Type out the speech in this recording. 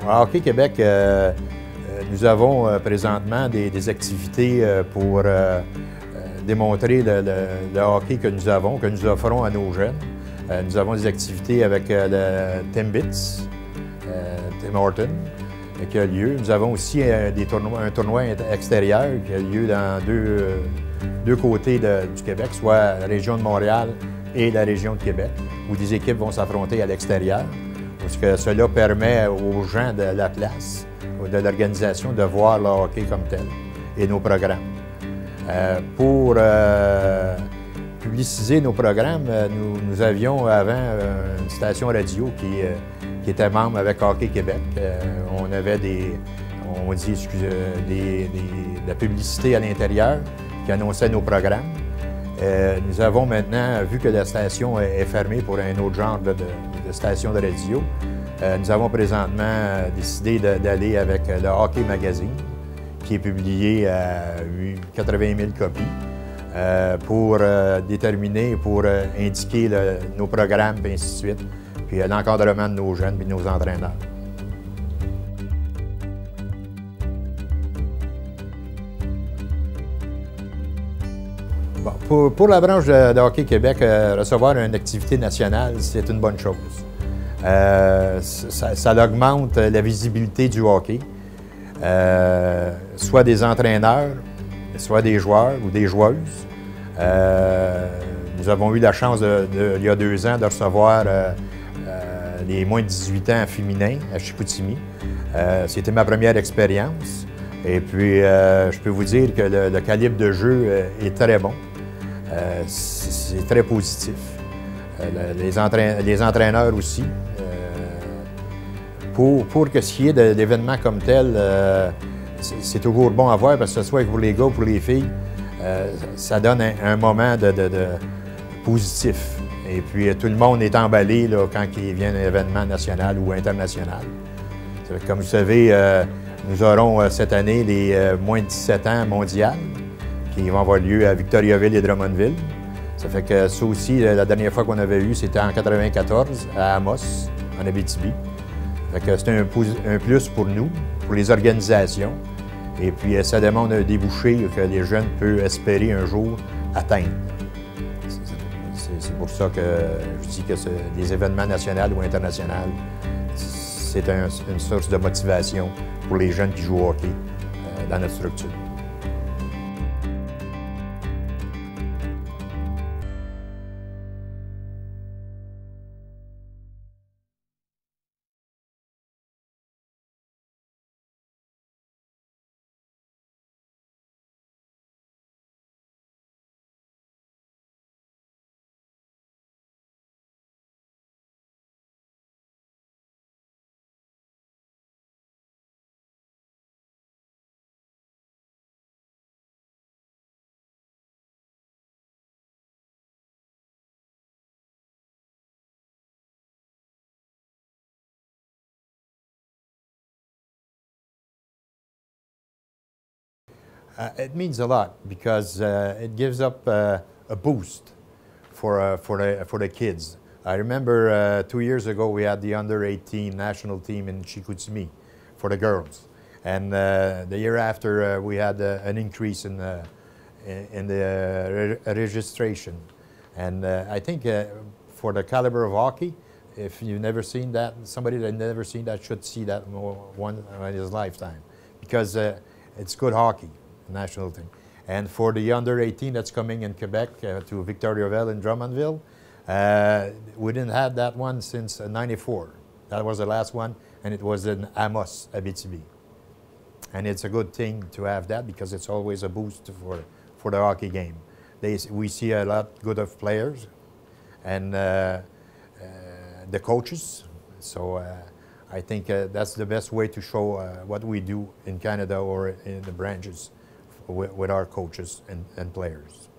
à Hockey Québec, nous avons présentement des activités pour démontrer le hockey que nous avons, que nous offrons à nos jeunes. Nous avons des activités avec le Timbits, Tim Horton, qui a lieu. Nous avons aussi un tournoi extérieur qui a lieu dans deux côtés du Québec, soit la région de Montréal et la région de Québec, où des équipes vont s'affronter à l'extérieur. Parce que cela permet aux gens de la place, de l'organisation, de voir le hockey comme tel et nos programmes. Pour publiciser nos programmes, nous avions avant une station radio qui était membre avec Hockey Québec. On avait de la publicité à l'intérieur qui annonçait nos programmes. Nous avons maintenant, vu que la station est fermée pour un autre genre de station de radio, nous avons présentement décidé d'aller avec le Hockey Magazine, qui est publié à 80 000 copies, pour déterminer, pour indiquer nos programmes, et ainsi de suite, puis l'encadrement de nos jeunes et de nos entraîneurs. Bon, pour la branche de Hockey Québec, recevoir une activité nationale, c'est une bonne chose. Ça augmente la visibilité du hockey, soit des entraîneurs, soit des joueurs ou des joueuses. Nous avons eu la chance, il y a 2 ans, de recevoir les moins de 18 ans féminins à Chicoutimi. C'était ma première expérience. Et puis, je peux vous dire que le calibre de jeu est très bon. C'est très positif. Les entraîneurs aussi. Pour que ce qui est de l'événement comme tel, c'est toujours bon à voir, parce que ce soit pour les gars ou pour les filles, ça donne un moment de positif. Et puis tout le monde est emballé là, quand il vient un événement national ou international. Comme vous savez, nous aurons cette année les moins de 17 ans mondiales qui vont avoir lieu à Victoriaville et Drummondville. Ça fait que ça aussi, la dernière fois qu'on avait eu, c'était en 1994 à Amos, en Abitibi. C'est un plus pour nous, pour les organisations. Et puis, ça demande un débouché que les jeunes peuvent espérer un jour atteindre. C'est pour ça que je dis que des événements nationaux ou internationaux, c'est une source de motivation pour les jeunes qui jouent au hockey dans notre structure. It means a lot because it gives up a boost for the kids. I remember 2 years ago we had the under-18 national team in Chicoutimi for the girls, and the year after we had an increase in the registration. And I think for the caliber of hockey, if you've never seen that, somebody that never seen that should see that one in his lifetime, because it's good hockey. National thing. And for the under-18 that's coming in Quebec to Victoriaville and Drummondville, we didn't have that one since '94. That was the last one, and it was in Amos, Abitibi. And it's a good thing to have that because it's always a boost for the hockey game. We see a lot good of players and the coaches. So I think that's the best way to show what we do in Canada or in the branches with our coaches and players.